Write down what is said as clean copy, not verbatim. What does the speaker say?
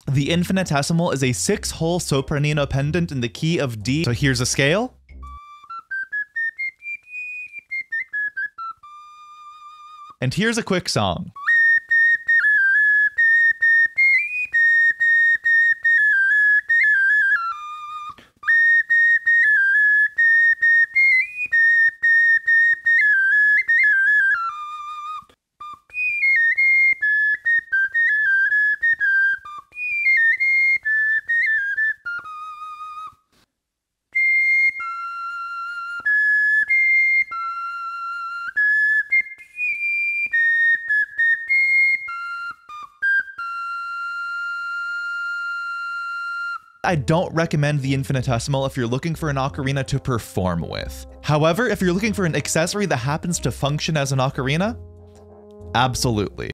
The infinitesimal is a 6-hole sopranino pendant in the key of D. So here's a scale. And here's a quick song. I don't recommend the infinitesimal if you're looking for an ocarina to perform with. However, if you're looking for an accessory that happens to function as an ocarina, absolutely.